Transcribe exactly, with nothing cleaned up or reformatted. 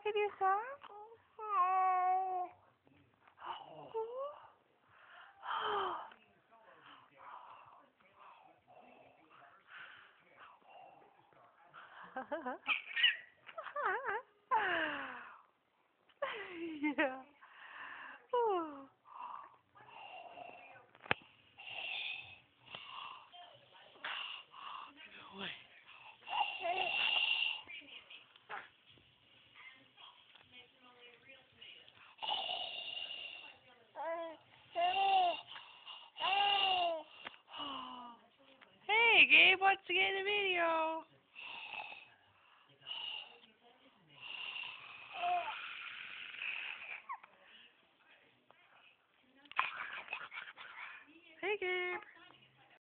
can you sound? Yeah. Oh. Hey, Gabe wants to get in the video. Hey, Gabe.